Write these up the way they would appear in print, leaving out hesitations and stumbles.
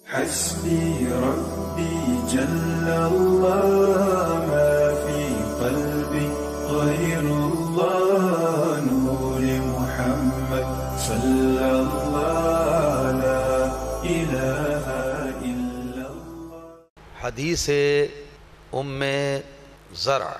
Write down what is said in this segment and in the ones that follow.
حسبي ربي جل الله ما في قلبي غير الله نور محمد صلى الله لا إله إلا الله۔ حدیث ام زرع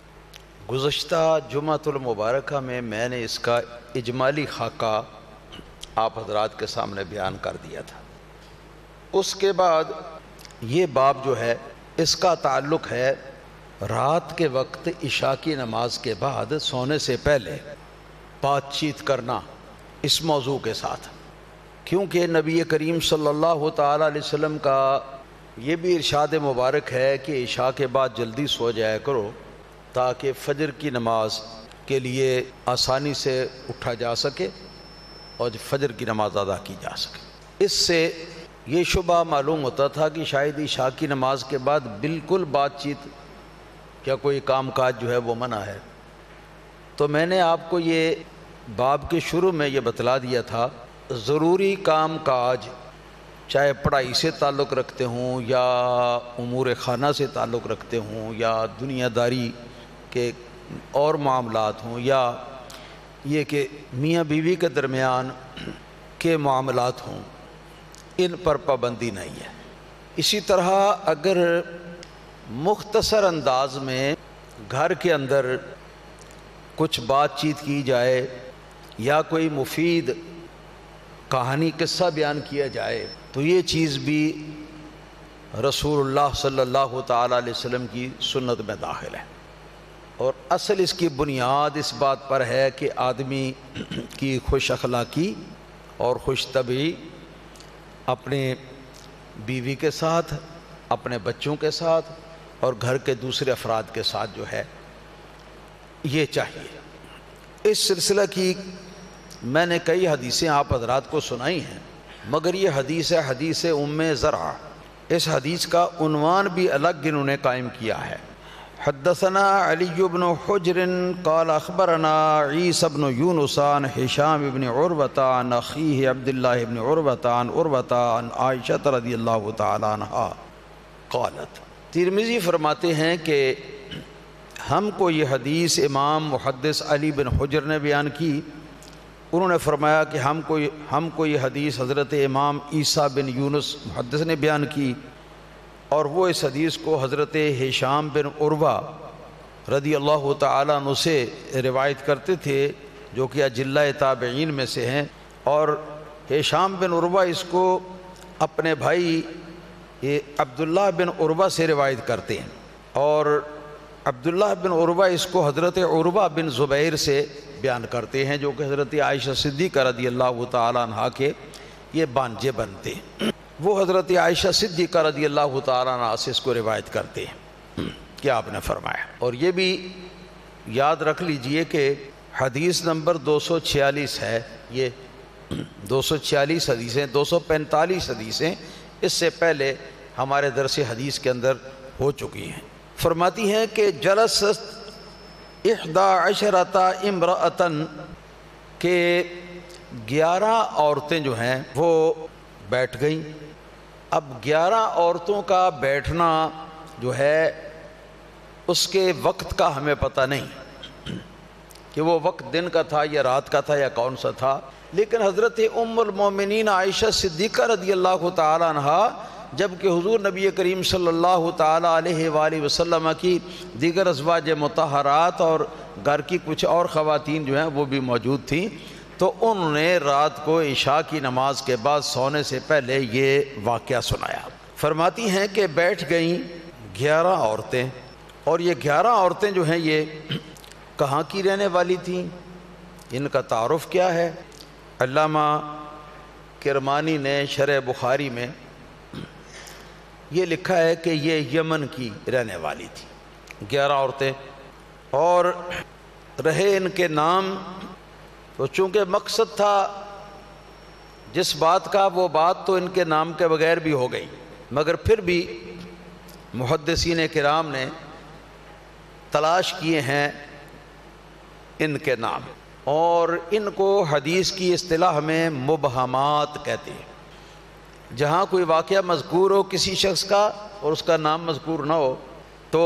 گزشتہ جمعۃ المبارکہ میں نے اس کا اجمالی خاکہ آپ حضرات کے سامنے بیان کر دیا تھا۔ اس کے بعد یہ باب جو ہے اس کا تعلق ہے رات کے وقت عشاء کی نماز کے بعد سونے سے پہلے بات چیت کرنا اس موضوع کے ساتھ، کیونکہ نبی کریم صلی اللہ تعالیٰ علیہ وسلم کا یہ بھی ارشاد مبارک ہے کہ عشاء کے بعد جلدی سو جایا کرو تاکہ فجر کی نماز کے لیے آسانی سے اٹھا جا سکے اور فجر کی نماز ادا کی جا سکے۔ اس سے یہ شبہ معلوم ہوتا تھا کہ شاید عشاء کی نماز کے بعد بالکل بات چیت یا کوئی کام کاج جو ہے وہ منع ہے۔ تو میں نے آپ کو یہ باب کے شروع میں یہ بتلا دیا تھا، ضروری کام کاج چاہے پڑھائی سے تعلق رکھتے ہوں یا امور خانہ سے تعلق رکھتے ہوں یا دنیا داری کے اور معاملات ہوں یا یہ کہ میاں بیوی کے درمیان کے معاملات ہوں، ان پر پابندی نہیں ہے۔ اسی طرح اگر مختصر انداز میں گھر کے اندر کچھ بات چیت کی جائے یا کوئی مفید کہانی قصہ بیان کیا جائے تو یہ چیز بھی رسول اللہ صلی اللہ تعالیٰ علیہ وسلم کی سنت میں داخل ہے، اور اصل اس کی بنیاد اس بات پر ہے کہ آدمی کی خوش اخلاقی اور خوش طبعی اپنے بیوی کے ساتھ، اپنے بچوں کے ساتھ اور گھر کے دوسرے افراد کے ساتھ جو ہے یہ چاہیے۔ اس سلسلہ کی میں نے کئی حدیثیں آپ حضرات کو سنائی ہیں، مگر یہ حدیث ہے حدیث ام زرع۔ اس حدیث کا عنوان بھی الگ انہوں نے قائم کیا ہے۔ حدثنا علی بن حجر قال اخبرنا عیسی بن یونس عن ہشام بن عروۃ عن اخیہ عبداللہ بن عروۃ عن عروۃ عن عائشہ رضی اللہ تعالی عنہا قالت۔ ترمذی فرماتے ہیں کہ ہم کو یہ حدیث امام محدث علی بن حجر نے بیان کی۔ انہوں نے فرمایا کہ ہم کو یہ حدیث حضرت امام عیسیٰ بن یونس محدث نے بیان کی، اور وہ اس حدیث کو حضرت ہشام بن عروہ رضی اللہ تعالیٰ عنہ سے روایت کرتے تھے، جو کہ اجلہ تابعین میں سے ہیں، اور ہشام بن عروہ اس کو اپنے بھائی عبداللہ بن عروہ سے روایت کرتے ہیں، اور عبداللہ بن عروہ اس کو حضرت عروہ بن زبیر سے بیان کرتے ہیں، جو کہ حضرت عائشہ صدیقہ رضی اللہ تعالیٰ عنہ کے یہ بانجے بنتے ہیں۔ وہ حضرت عائشہ صدیقہ رضی اللہ تعالیٰ عنہ سے اس کو روایت کرتے ہیں کہ آپ نے فرمایا۔ اور یہ بھی یاد رکھ لیجئے کہ حدیث نمبر 246 ہے، یہ 246 حدیثیں 245 حدیثیں اس سے پہلے ہمارے درس حدیث کے اندر ہو چکی ہیں۔ فرماتی ہیں کہ جلست 11 امرأۃً کہ 11 عورتیں جو ہیں وہ بیٹھ گئیں۔ اب 11 عورتوں کا بیٹھنا جو ہے اس کے وقت کا ہمیں پتہ نہیں کہ وہ وقت دن کا تھا یا رات کا تھا یا کون سا تھا، لیکن حضرت ام المومنین عائشہ صدیقہ رضی اللہ تعالی عنہا جبکہ حضور نبی کریم صلی اللہ تعالیٰ علیہ وآلہ وسلم کی دیگر ازواج مطہرات اور گھر کی کچھ اور خواتین جو ہیں وہ بھی موجود تھیں، تو انہوں نے رات کو عشاء کی نماز کے بعد سونے سے پہلے یہ واقعہ سنایا۔ فرماتی ہیں کہ بیٹھ گئیں 11 عورتیں، اور یہ 11 عورتیں جو ہیں یہ کہاں کی رہنے والی تھیں، ان کا تعارف کیا ہے؟ علامہ کرمانی نے شرح بخاری میں یہ لکھا ہے کہ یہ یمن کی رہنے والی تھی 11 عورتیں، اور رہے ان کے نام تو چونکہ مقصد تھا جس بات کا وہ بات تو ان کے نام کے بغیر بھی ہو گئی، مگر پھر بھی محدثین کرام نے تلاش کیے ہیں ان کے نام، اور ان کو حدیث کی اصطلاح میں مبہمات کہتے ہیں۔ جہاں کوئی واقعہ مذکور ہو کسی شخص کا اور اس کا نام مذکور نہ ہو تو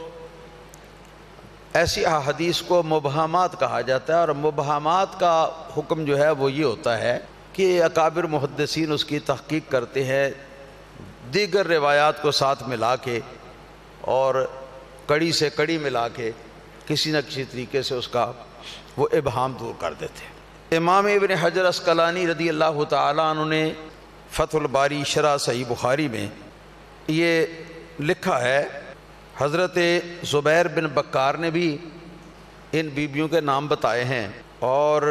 ایسی احادیث کو مبہمات کہا جاتا ہے، اور مبہمات کا حکم جو ہے وہ یہ ہوتا ہے کہ اکابر محدثین اس کی تحقیق کرتے ہیں دیگر روایات کو ساتھ ملا کے اور کڑی سے کڑی ملا کے کسی نہ کسی طریقے سے اس کا وہ ابہام دور کر دیتے ہیں۔ امام ابن حجر عسقلانی رضی اللہ تعالیٰ عنہ نے فتح الباری شرح صحیح بخاری میں یہ لکھا ہے، حضرت زبیر بن بکار نے بھی ان بیبیوں کے نام بتائے ہیں، اور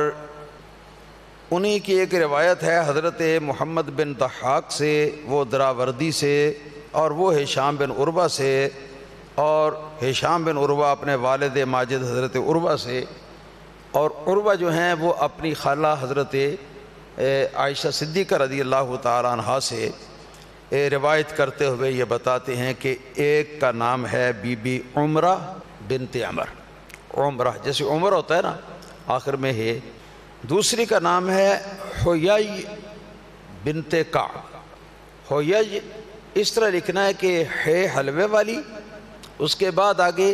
انہی کی ایک روایت ہے حضرت محمد بن ضحاک سے، وہ دراوردی سے، اور وہ ہشام بن عروہ سے، اور ہشام بن عروہ اپنے والد ماجد حضرت عروہ سے، اور عروہ جو ہیں وہ اپنی خالہ حضرت عائشہ صدیقہ رضی اللہ تعالیٰ عنہا سے روایت کرتے ہوئے یہ بتاتے ہیں کہ ایک کا نام ہے بی بی عمرہ بنت عمر، عمرہ جیسے عمر ہوتا ہے نا آخر میں ہے، دوسری کا نام ہے حیی بنت کعب۔ حیی اس طرح لکھنا ہے کہ ہے حلوے والی، اس کے بعد آگے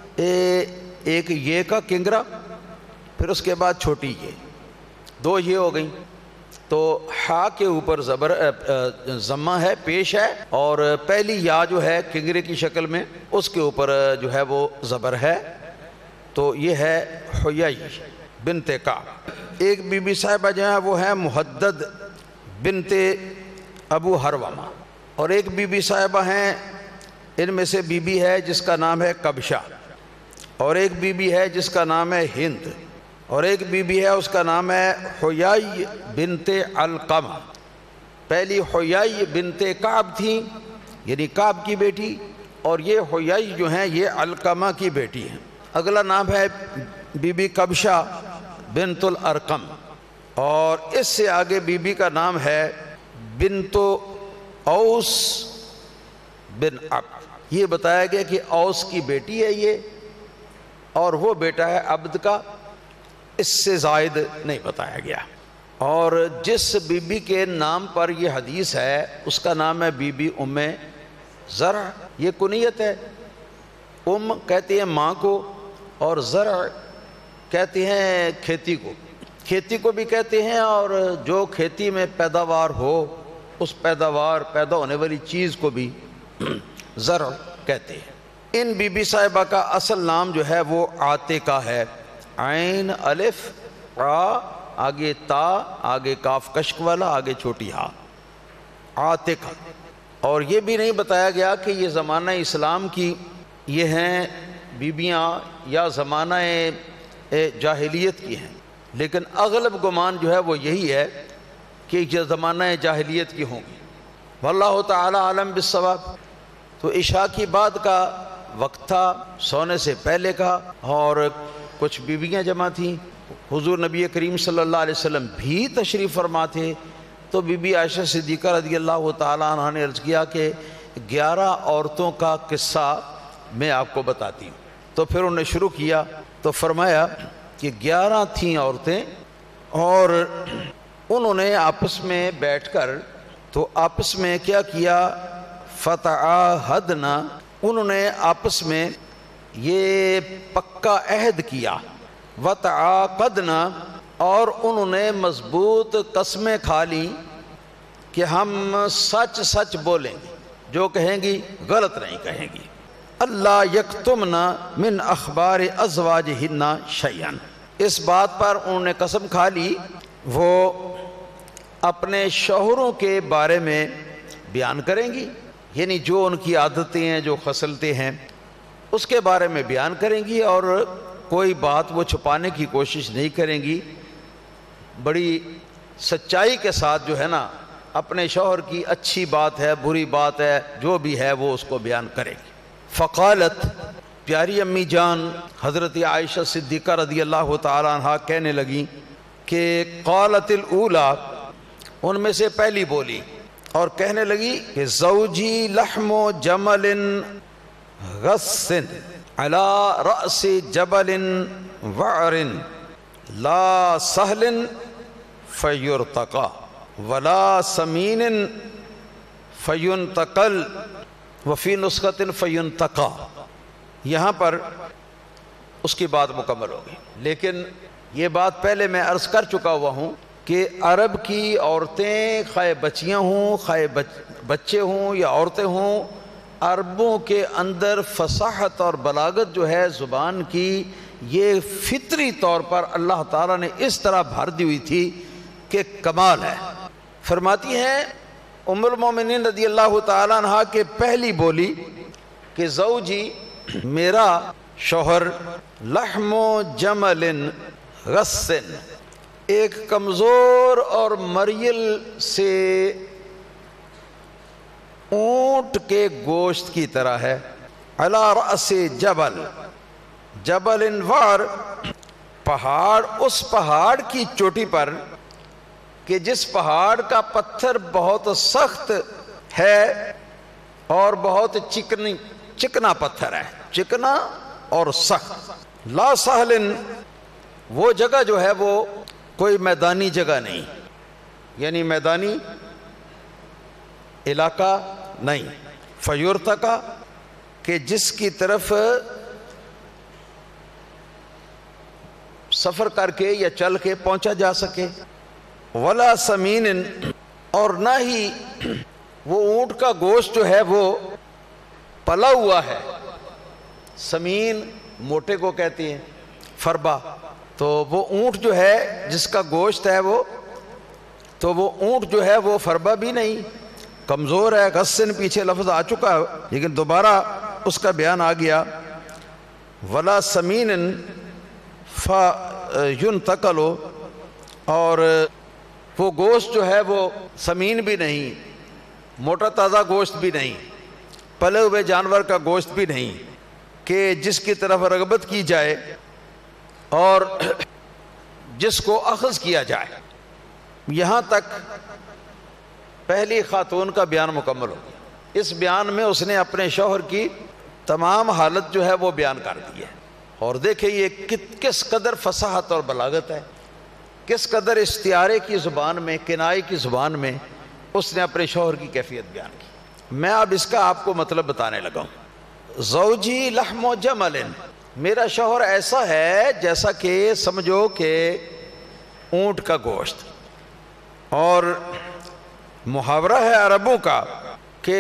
ایک یہ کا کنگرا، پھر اس کے بعد چھوٹی یہ، دو یہ ہو گئیں، تو ہا کے اوپر زبر ضمہ ہے، پیش ہے، اور پہلی یا جو ہے کنگرے کی شکل میں اس کے اوپر جو ہے وہ زبر ہے، تو یہ ہے حیی بنت کعب۔ ایک بی بی صاحبہ جو ہے وہ ہے محدد بنت ابو حرومہ، اور ایک بی بی صاحبہ ہیں ان میں سے بی بی ہے جس کا نام ہے کبشہ، اور ایک بی بی ہے جس کا نام ہے ہند، اور ایک بی بی ہے اس کا نام ہے حیی بنت علقمہ۔ پہلی حیی بنت کعب تھی یعنی کعب کی بیٹی، اور یہ حیی جو ہیں یہ علقمہ کی بیٹی ہیں۔ اگلا نام ہے بی بی کبشہ بنت الارقم، اور اس سے آگے بی بی کا نام ہے بنت اوس بن عبد۔ یہ بتایا گیا کہ اوس کی بیٹی ہے یہ، اور وہ بیٹا ہے عبد کا، اس سے زائد نہیں بتایا گیا۔ اور جس بی بی کے نام پر یہ حدیث ہے اس کا نام ہے بی بی ام زرع، یہ کنیت ہے۔ ام کہتے ہیں ماں کو، اور زرع کہتے ہیں کھیتی کو، کھیتی کو بھی کہتے ہیں، اور جو کھیتی میں پیداوار ہو اس پیدا ہونے والی چیز کو بھی زرع کہتے ہیں۔ ان بی بی صاحبہ کا اصل نام جو ہے وہ عاتقہ ہے، عین الف را، آگے تا، آگے کاف کشک والا، آگے چھوٹی ہا، عاتقہ۔ اور یہ بھی نہیں بتایا گیا کہ یہ زمانہ اسلام کی یہ ہیں بیبیاں یا زمانہ جاہلیت کی ہیں، لیکن اغلب گمان جو ہے وہ یہی ہے کہ یہ زمانہ جاہلیت کی ہوں گی، واللہ تعالی عالم بالصواب۔ تو عشاء کی بعد کا وقت تھا، سونے سے پہلے کا، اور کچھ بیویاں جمع تھیں، حضور نبی کریم صلی اللہ علیہ وسلم بھی تشریف فرما تھے، تو بی بی عائشہ صدیقہ رضی اللہ تعالیٰ عنہ نے عرض کیا کہ 11 عورتوں کا قصہ میں آپ کو بتاتی ہوں۔ تو پھر انہوں نے شروع کیا، تو فرمایا کہ 11 تھیں عورتیں، اور انہوں نے آپس میں بیٹھ کر تو آپس میں کیا کیا، فتعاہدنا، انہوں نے آپس میں یہ پکا عہد کیا، وتعاقدنا، اور انہوں نے مضبوط قسمیں کھا لیں کہ ہم سچ سچ بولیں گے، جو کہیں گی غلط نہیں کہیں گی، اللہ یکتمنا من اخبار ازواجہن شیئا، اس بات پر انہوں نے قسم کھا لی وہ اپنے شوہروں کے بارے میں بیان کریں گی، یعنی جو ان کی عادتیں ہیں، جو خصلتیں ہیں، اس کے بارے میں بیان کریں گی، اور کوئی بات وہ چھپانے کی کوشش نہیں کریں گی، بڑی سچائی کے ساتھ جو ہے نا اپنے شوہر کی اچھی بات ہے، بری بات ہے، جو بھی ہے وہ اس کو بیان کریں گی۔ فقالت، پیاری امی جان حضرت عائشہ صدیقہ رضی اللہ تعالی عنہ کہنے لگیں کہ قالت الاولی، ان میں سے پہلی بولی اور کہنے لگی کہ زوجی لحم جمل غص علی رأس جبل وعر لا سہل فیرتقى ولا سمین فینتقل وفی نسخۃ فینتقا، یہاں پر اس کی بات مکمل ہوگی۔ لیکن یہ بات پہلے میں عرض کر چکا ہوا ہوں کہ عرب کی عورتیں خواہ بچیاں ہوں، خواہ بچے ہوں یا عورتیں ہوں، عربوں کے اندر فصاحت اور بلاغت جو ہے زبان کی، یہ فطری طور پر اللہ تعالیٰ نے اس طرح بھر دی ہوئی تھی کہ کمال ہے۔ فرماتی ہیں ام المومنین رضی اللہ تعالیٰ عنہ کہ پہلی بولی کہ زوجی، میرا شوہر، لحم جمل غص، ایک کمزور اور مریل سے اونٹ کے گوشت کی طرح ہے، علی رأس جبل، جبل انوار، پہاڑ، اس پہاڑ کی چوٹی پر کہ جس پہاڑ کا پتھر بہت سخت ہے اور بہت چکنا پتھر ہے، چکنا اور سخت، لا سہل، وہ جگہ جو ہے وہ کوئی میدانی جگہ نہیں، یعنی میدانی علاقہ نہیں، فیورتقا، کہ جس کی طرف سفر کر کے یا چل کے پہنچا جا سکے، ولا سمین، اور نہ ہی وہ اونٹ کا گوشت جو ہے وہ پلا ہوا ہے، سمین موٹے کو کہتے ہیں، فربا، تو وہ اونٹ جو ہے جس کا گوشت ہے وہ اونٹ جو ہے وہ فربا بھی نہیں، کمزور ہے، غصن پیچھے لفظ آ چکا ہے لیکن دوبارہ اس کا بیان آ گیا، ولا سمین فینتقل، اور وہ گوشت جو ہے وہ سمین بھی نہیں، موٹا تازہ گوشت بھی نہیں، پلے ہوئے جانور کا گوشت بھی نہیں کہ جس کی طرف رغبت کی جائے اور جس کو اخذ کیا جائے۔ یہاں تک پہلی خاتون کا بیان مکمل ہو گیا۔ اس بیان میں اس نے اپنے شوہر کی تمام حالت جو ہے وہ بیان کر دی ہے، اور دیکھیں یہ کس قدر فصاحت اور بلاغت ہے، کس قدر استعارے کی زبان میں، کنائے کی زبان میں اس نے اپنے شوہر کی کیفیت بیان کی۔ میں اب اس کا آپ کو مطلب بتانے لگا ہوں۔ زوجی لحم جمل، میرا شوہر ایسا ہے جیسا کہ سمجھو کہ اونٹ کا گوشت، اور محاورہ ہے عربوں کا کہ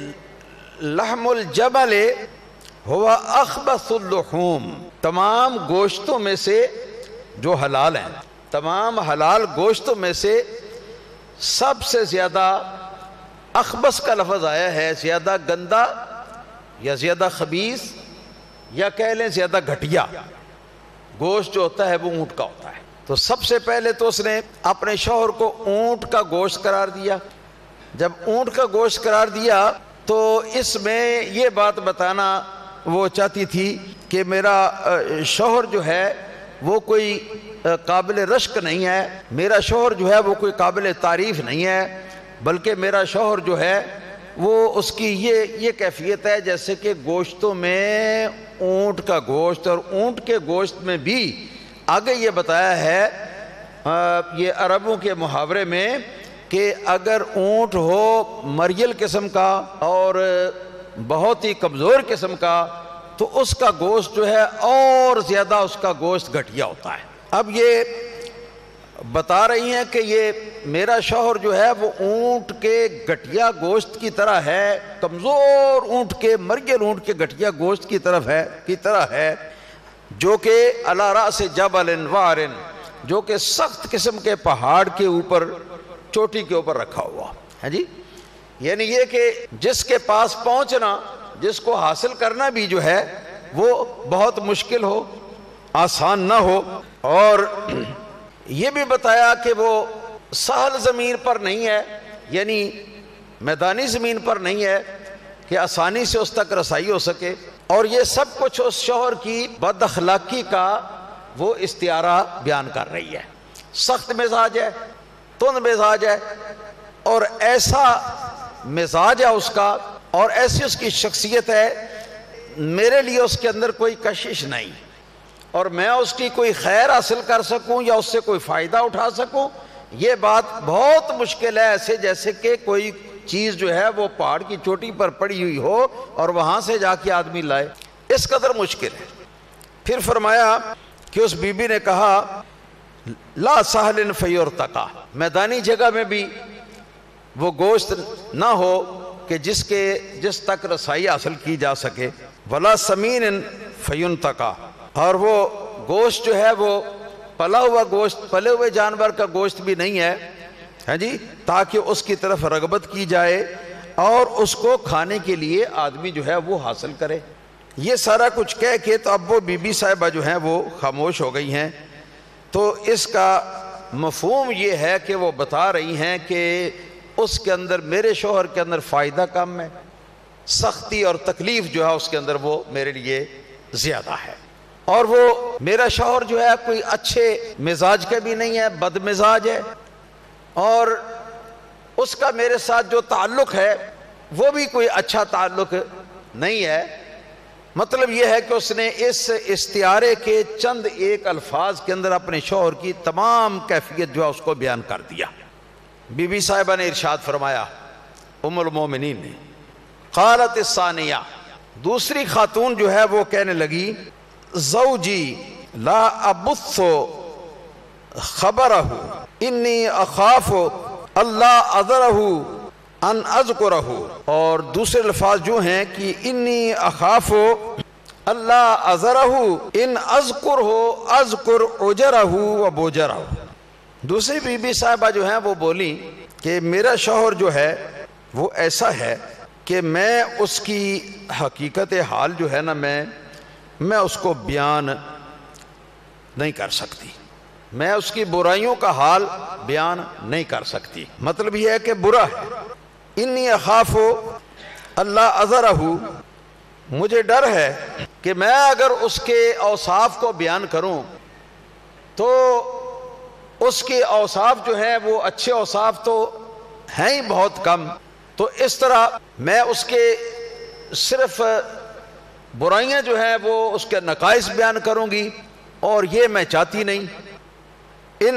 لحم الجمل ہوا اخبث اللحوم، تمام گوشتوں میں سے جو حلال ہیں، تمام حلال گوشتوں میں سے سب سے زیادہ اخبث کا لفظ آیا ہے، زیادہ گندا یا زیادہ خبیث یا کہہ لیں زیادہ گھٹیا گوشت جو ہوتا ہے وہ اونٹ کا ہوتا ہے۔ تو سب سے پہلے تو اس نے اپنے شوہر کو اونٹ کا گوشت قرار دیا۔ جب اونٹ کا گوشت قرار دیا تو اس میں یہ بات بتانا وہ چاہتی تھی کہ میرا شوہر جو ہے وہ کوئی قابل رشک نہیں ہے، میرا شوہر جو ہے وہ کوئی قابل تعریف نہیں ہے، بلکہ میرا شوہر جو ہے وہ اس کی یہ کیفیت ہے جیسے کہ گوشتوں میں اونٹ کا گوشت، اور اونٹ کے گوشت میں بھی آگے یہ بتایا ہے یہ عربوں کے محاورے میں کہ اگر اونٹ ہو مریل قسم کا اور بہت ہی کمزور قسم کا تو اس کا گوشت جو ہے اور زیادہ اس کا گوشت گھٹیا ہوتا ہے۔ اب یہ بتا رہی ہیں کہ یہ میرا شوہر جو ہے وہ اونٹ کے گھٹیا گوشت کی طرح ہے، کمزور اونٹ کے، مریل اونٹ کے گھٹیا گوشت کی طرح ہے جو کہ علی رأس جبل وار، جو کہ سخت قسم کے پہاڑ کے اوپر، چوٹی کے اوپر رکھا ہوا ہے جی، یعنی یہ کہ جس کے پاس پہنچنا، جس کو حاصل کرنا بھی جو ہے وہ بہت مشکل ہو، آسان نہ ہو، اور یہ بھی بتایا کہ وہ سہل زمین پر نہیں ہے، یعنی میدانی زمین پر نہیں ہے کہ آسانی سے اس تک رسائی ہو سکے، اور یہ سب کچھ اس شوہر کی بد اخلاقی کا وہ استعارہ بیان کر رہی ہے۔ سخت مزاج ہے، تند مزاج ہے، اور ایسا مزاج ہے اس کا اور ایسی اس کی شخصیت ہے، میرے لیے اس کے اندر کوئی کشش نہیں، اور میں اس کی کوئی خیر حاصل کر سکوں یا اس سے کوئی فائدہ اٹھا سکوں یہ بات بہت مشکل ہے، ایسے جیسے کہ کوئی چیز جو ہے وہ پہاڑ کی چوٹی پر پڑی ہوئی ہو اور وہاں سے جا کے آدمی لائے، اس قدر مشکل ہے۔ پھر فرمایا کہ اس بی بی نے کہا لا سہل فیرتقا، میدانی جگہ میں بھی وہ گوشت نہ ہو کہ جس تک رسائی حاصل کی جا سکے، ولا سمین فینتقا، اور وہ گوشت جو ہے وہ پلا ہوا گوشت، پلے ہوئے جانور کا گوشت بھی نہیں ہے، ہاں جی، تاکہ اس کی طرف رغبت کی جائے اور اس کو کھانے کے لیے آدمی جو ہے وہ حاصل کرے۔ یہ سارا کچھ کہہ کے تو اب وہ بی بی صاحبہ جو ہیں وہ خاموش ہو گئی ہیں۔ تو اس کا مفہوم یہ ہے کہ وہ بتا رہی ہیں کہ اس کے اندر، میرے شوہر کے اندر فائدہ کم ہے، سختی اور تکلیف جو ہے اس کے اندر وہ میرے لیے زیادہ ہے، اور وہ میرا شوہر جو ہے کوئی اچھے مزاج کا بھی نہیں ہے، بد مزاج ہے، اور اس کا میرے ساتھ جو تعلق ہے وہ بھی کوئی اچھا تعلق نہیں ہے۔ مطلب یہ ہے کہ اس نے اس استعارے کے چند ایک الفاظ کے اندر اپنے شوہر کی تمام کیفیت جو ہے اس کو بیان کر دیا۔ بی بی صاحبہ نے ارشاد فرمایا، ام المومنین نے، قالت الثانیہ، دوسری خاتون جو ہے وہ کہنے لگی، زوجی لا ابث خبرہ انی اخاف اللہ اذرہ ان اذکرہ، اور دوسرے الفاظ جو ہیں کہ انی اخاف اللہ اذرہ ان اذکرہ اذکر اجرہ و بوجرہ۔ دوسری بی بی صاحبہ جو ہیں وہ بولی کہ میرا شوہر جو ہے وہ ایسا ہے کہ میں اس کی حقیقت حال جو ہے نا میں اس کو بیان نہیں کر سکتی، میں اس کی برائیوں کا حال بیان نہیں کر سکتی۔ مطلب یہ ہے کہ برا ہے۔ انی اخاف اللہ اذرہ، مجھے ڈر ہے کہ میں اگر اس کے اوصاف کو بیان کروں تو اس کے اوصاف جو ہیں وہ اچھے اوصاف تو ہیں ہی بہت کم، تو اس طرح میں اس کے صرف برائیاں جو ہیں وہ اس کے نقائص بیان کروں گی، اور یہ میں چاہتی نہیں۔ ان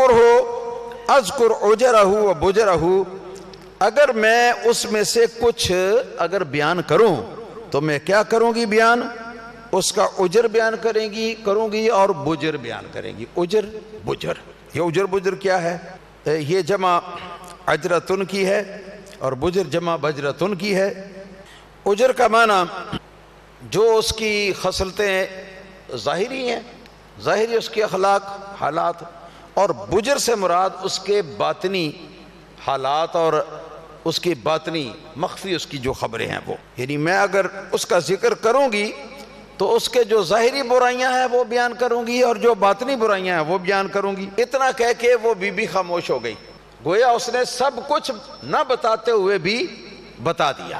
اذکر اجرہ و بجرہ، اگر میں اس میں سے کچھ اگر بیان کروں تو میں کیا کروں گی بیان؟ اس کا اجر بیان کروں گی اور بجر بیان کریں گی۔ اجر بجر، یہ اجر بجر کیا ہے؟ یہ جمع اجرتن کی ہے اور بجر جمع بجرتن کی ہے۔ اجر کا معنی جو اس کی خصلتیں ظاہری ہیں، ظاہری اس کے اخلاق حالات، اور بجر سے مراد اس کے باطنی حالات اور اس کی باطنی مخفی اس کی جو خبریں ہیں وہ، یعنی میں اگر اس کا ذکر کروں گی تو اس کے جو ظاہری برائیاں ہیں وہ بیان کروں گی اور جو باطنی برائیاں ہیں وہ بیان کروں گی۔ اتنا کہہ کے وہ بی بی خاموش ہو گئی، گویا اس نے سب کچھ نہ بتاتے ہوئے بھی بتا دیا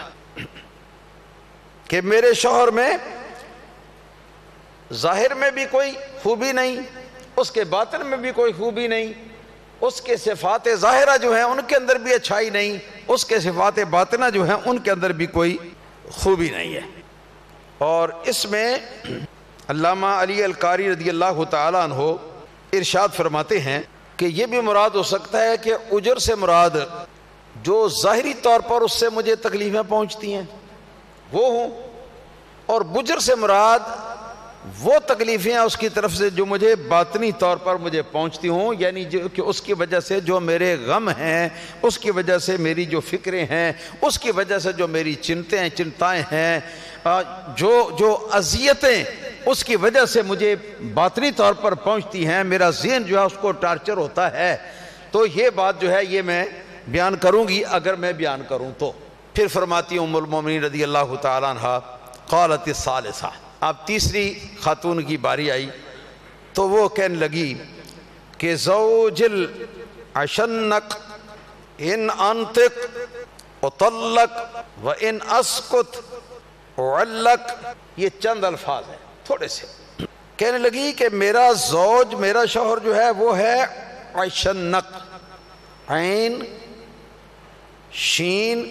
کہ میرے شوہر میں ظاہر میں بھی کوئی خوبی نہیں، اس کے باطن میں بھی کوئی خوبی نہیں، اس کے صفات ظاہرہ جو ہیں ان کے اندر بھی اچھائی نہیں، اس کے صفات باطنہ جو ہیں ان کے اندر بھی کوئی خوبی نہیں ہے۔ اور اس میں علامہ علی القاری رضی اللہ تعالیٰ عنہ ارشاد فرماتے ہیں کہ یہ بھی مراد ہو سکتا ہے کہ اجر سے مراد جو ظاہری طور پر اس سے مجھے تکلیفیں پہنچتی ہیں وہ ہوں، اور بجر سے مراد وہ تکلیفیں اس کی طرف سے جو مجھے باطنی طور پر مجھے پہنچتی ہوں، یعنی جو کہ اس کی وجہ سے جو میرے غم ہیں، اس کی وجہ سے میری جو فکریں ہیں، اس کی وجہ سے جو میری چنتائیں ہیں، جو اذیتیں اس کی وجہ سے مجھے باطنی طور پر پہنچتی ہیں، میرا ذہن جو ہے اس کو ٹارچر ہوتا ہے، تو یہ بات جو ہے یہ میں بیان کروں گی اگر میں بیان کروں تو۔ پھر فرماتی ام المومنین رضی اللہ تعالیٰ عنہ، قالت الثالثہ، اب تیسری خاتون کی باری آئی تو وہ کہنے لگی کہ زوج العشنق ان انطق اطلق و ان اسکت اعلق، یہ چند الفاظ ہیں تھوڑے سے۔ کہنے لگی کہ میرا زوج، میرا شوہر جو ہے وہ ہے عشنق، عین شین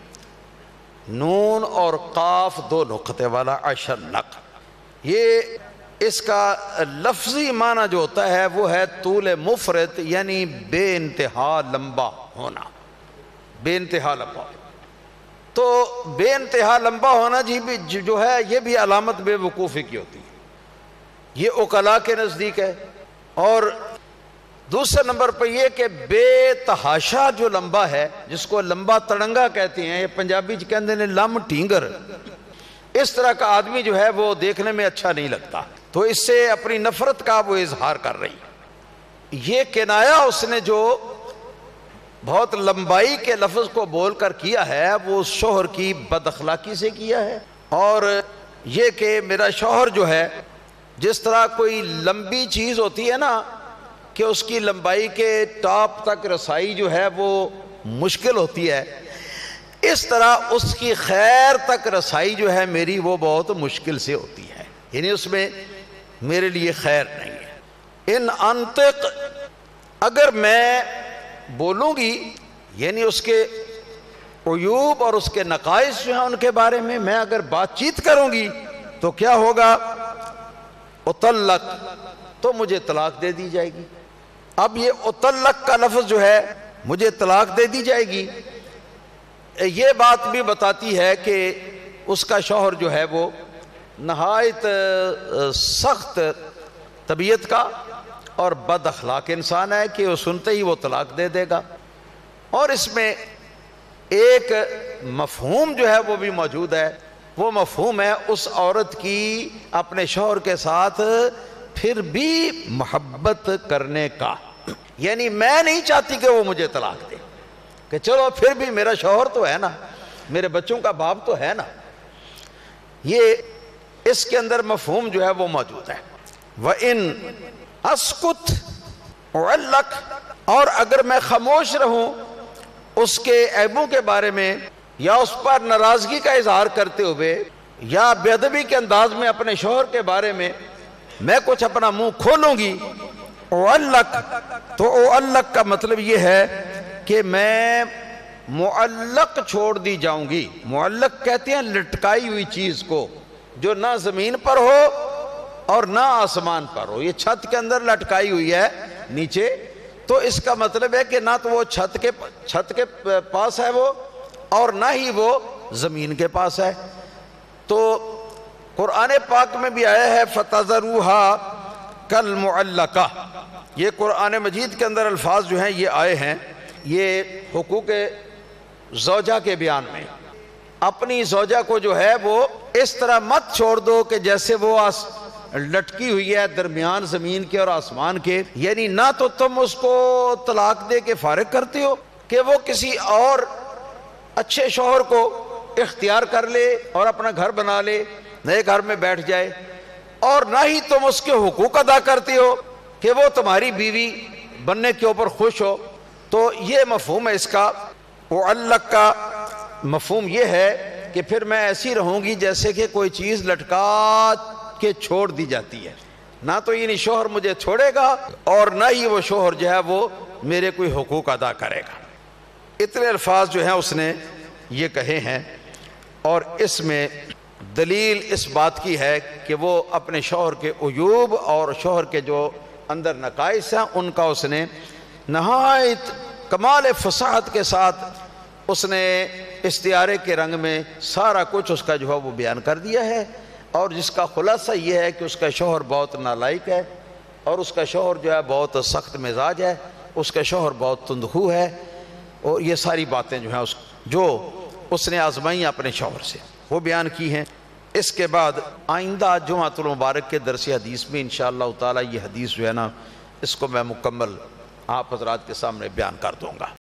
نون اور قاف دو نقطے والا عشنق، یہ اس کا لفظی معنی جو ہوتا ہے وہ ہے طول مفرط، یعنی بے انتہا لمبا ہونا، بے انتہا لمبا. تو بے انتہا لمبا ہونا جو ہے یہ بھی علامت بے وقوفی کی ہوتی ہے. یہ عقلاء کے نزدیک ہے. اور دوسرے نمبر پہ یہ کہ بے تحاشا جو لمبا ہے, جس کو لمبا تڑنگا کہتے ہیں, یہ پنجابی کہتے ہیں لم ٹینگر, اس طرح کا آدمی جو ہے وہ دیکھنے میں اچھا نہیں لگتا. تو اس سے اپنی نفرت کا وہ اظہار کر رہی ہے. یہ کنایا اس نے جو بہت لمبائی کے لفظ کو بول کر کیا ہے وہ اس شوہر کی بد اخلاقی سے کیا ہے. اور یہ کہ میرا شوہر جو ہے, جس طرح کوئی لمبی چیز ہوتی ہے نا کہ اس کی لمبائی کے ٹاپ تک رسائی جو ہے وہ مشکل ہوتی ہے, اس طرح اس کی خیر تک رسائی جو ہے میری وہ بہت مشکل سے ہوتی ہے. یعنی اس میں میرے لیے خیر نہیں ہے. ان انطق, اگر میں بولوں گی یعنی اس کے عیوب اور اس کے نقائص جو ہیں ان کے بارے میں اگر بات چیت کروں گی تو کیا ہوگا؟ اطلق, تو مجھے طلاق دے دی جائے گی. اب یہ اطلق کا لفظ جو ہے مجھے طلاق دے دی جائے گی, یہ بات بھی بتاتی ہے کہ اس کا شوہر جو ہے وہ نہایت سخت طبیعت کا اور بد اخلاق انسان ہے کہ وہ سنتے ہی وہ طلاق دے دے گا. اور اس میں ایک مفہوم جو ہے وہ بھی موجود ہے, وہ مفہوم ہے اس عورت کی اپنے شوہر کے ساتھ پھر بھی محبت کرنے کا. یعنی میں نہیں چاہتی کہ وہ مجھے طلاق دے, کہ چلو پھر بھی میرا شوہر تو ہے نا, میرے بچوں کا باپ تو ہے نا. یہ اس کے اندر مفہوم جو ہے وہ موجود ہے. وَإِنْ اسکت اعلق, اور اگر میں خاموش رہوں اس کے عیبوں کے بارے میں یا اس پر ناراضگی کا اظہار کرتے ہوئے یا بے ادبی کے انداز میں اپنے شوہر کے بارے میں کچھ اپنا منہ کھولوں گی, اعلق, تو اعلق کا مطلب یہ ہے کہ میں معلق چھوڑ دی جاؤں گی. معلق کہتے ہیں لٹکائی ہوئی چیز کو جو نہ زمین پر ہو اور نہ آسمان پر ہو. یہ چھت کے اندر لٹکائی ہوئی ہے نیچے, تو اس کا مطلب ہے کہ نہ تو وہ چھت کے پاس ہے وہ, اور نہ ہی وہ زمین کے پاس ہے. تو قرآن پاک میں بھی آیا ہے فَتَذَرُوهَا كَالْمُعَلَّقَةِ, یہ قرآن مجید کے اندر الفاظ جو ہیں یہ آئے ہیں, یہ حقوق زوجہ کے بیان میں. اپنی زوجہ کو جو ہے وہ اس طرح مت چھوڑ دو کہ جیسے وہ لٹکی ہوئی ہے درمیان زمین کے اور آسمان کے. یعنی نہ تو تم اس کو طلاق دے کے فارغ کرتے ہو کہ وہ کسی اور اچھے شوہر کو اختیار کر لے اور اپنا گھر بنا لے, نئے گھر میں بیٹھ جائے, اور نہ ہی تم اس کے حقوق ادا کرتے ہو کہ وہ تمہاری بیوی بننے کے اوپر خوش ہو. تو یہ مفہوم ہے اس کا. معلق کا مفہوم یہ ہے کہ پھر میں ایسی رہوں گی جیسے کہ کوئی چیز لٹکا کے چھوڑ دی جاتی ہے, نہ تو یہ شوہر مجھے چھوڑے گا اور نہ ہی وہ شوہر جو ہے وہ میرے کوئی حقوق ادا کرے گا. اتنے الفاظ جو ہیں اس نے یہ کہے ہیں, اور اس میں دلیل اس بات کی ہے کہ وہ اپنے شوہر کے عیوب اور شوہر کے جو اندر نقائص ہیں ان کا اس نے نہایت کمال فصاحت کے ساتھ اس نے استعارے کے رنگ میں سارا کچھ اس کا جو ہے وہ بیان کر دیا ہے. اور جس کا خلاصہ یہ ہے کہ اس کا شوہر بہت نالائق ہے, اور اس کا شوہر جو ہے بہت سخت مزاج ہے, اس کا شوہر بہت تندخو ہے, اور یہ ساری باتیں جو ہیں جو اس نے آزمائی اپنے شوہر سے وہ بیان کی ہیں. اس کے بعد آئندہ جمعۃ المبارک کے درس حدیث میں انشاءاللہ تعالی یہ حدیث جو ہے نا اس کو میں مکمل آپ حضرات کے سامنے بیان کر دوں گا.